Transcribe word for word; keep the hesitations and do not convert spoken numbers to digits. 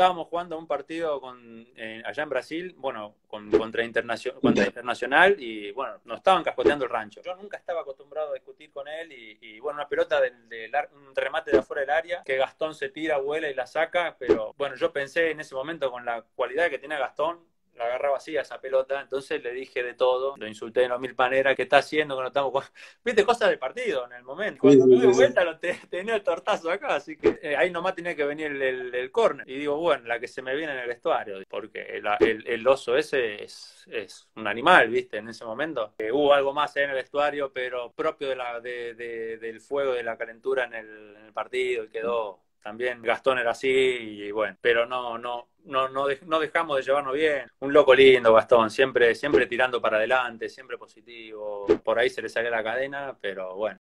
estábamos jugando un partido con, eh, allá en Brasil, bueno, con, contra, Internacio contra Internacional, y bueno, nos estaban cascoteando el rancho. Yo nunca estaba acostumbrado a discutir con él, y, y bueno, una pelota del, del un remate de afuera del área, que Gastón se tira, vuela y la saca, pero bueno, yo pensé en ese momento, con la cualidad que tiene Gastón, la agarraba así a esa pelota, entonces le dije de todo, lo insulté de las mil maneras, ¿qué está haciendo? Que no estamos jugando? Viste, cosas de partido en el momento. Cuando me doy vuelta lo te, tenía el tortazo acá, así que eh, ahí nomás tenía que venir el, el, el córner. Y digo, bueno, la que se me viene en el vestuario, porque el, el, el oso ese es, es un animal, viste, en ese momento. Eh, hubo algo más en el vestuario, pero propio de la, de, de, del fuego, de la calentura en el, en el partido, y quedó... También Gastón era así, y bueno, pero no, no, no, no, de, no dejamos de llevarnos bien. Un loco lindo, Gastón, siempre, siempre tirando para adelante, siempre positivo. Por ahí se le salió la cadena, pero bueno.